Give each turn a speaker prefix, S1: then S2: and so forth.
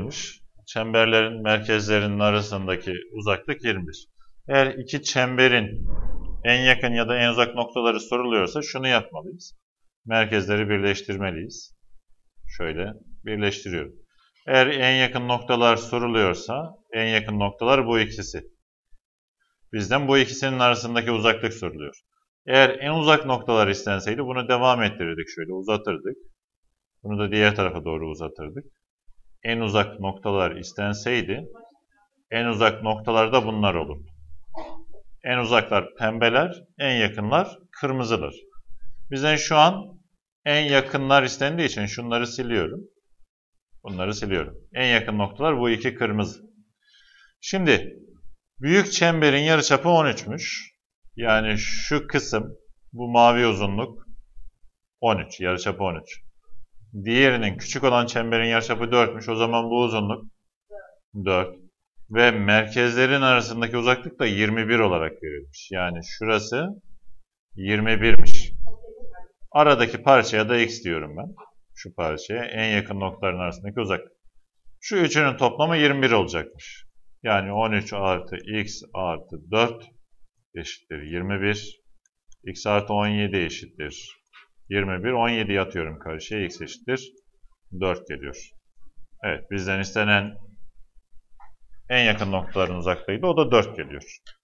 S1: verilmiş. Çemberlerin merkezlerinin arasındaki uzaklık 21. Eğer iki çemberin en yakın ya da en uzak noktaları soruluyorsa şunu yapmalıyız. Merkezleri birleştirmeliyiz. Şöyle birleştiriyorum. Eğer en yakın noktalar soruluyorsa en yakın noktalar bu ikisi. Bizden bu ikisinin arasındaki uzaklık soruluyor. Eğer en uzak noktalar istenseydi bunu devam ettirirdik. Şöyle uzatırdık. Bunu da diğer tarafa doğru uzatırdık. En uzak noktalar istenseydi en uzak noktalarda bunlar olurdu. En uzaklar pembeler, en yakınlar kırmızılar. Bizden şu an en yakınlar istendiği için şunları siliyorum. Bunları siliyorum. En yakın noktalar bu iki kırmızı. Şimdi büyük çemberin yarıçapı 13'müş. Yani şu kısım, bu mavi uzunluk 13, yarıçapı 13. Diğerinin küçük olan çemberin yarıçapı 4'müş. O zaman bu uzunluk 4. Ve merkezlerin arasındaki uzaklık da 21 olarak verilmiş. Yani şurası 21'miş. Aradaki parçaya da x diyorum ben. Şu parçaya en yakın noktaların arasındaki uzaklık. Şu üçünün toplamı 21 olacakmış. Yani 13 artı x artı 4 eşittir 21. X artı 17 eşittir 21. 17'yi atıyorum karşıya. X eşittir 4 geliyor. Evet, bizden istenen en yakın noktaların uzaklığıydı. O da 4 geliyor.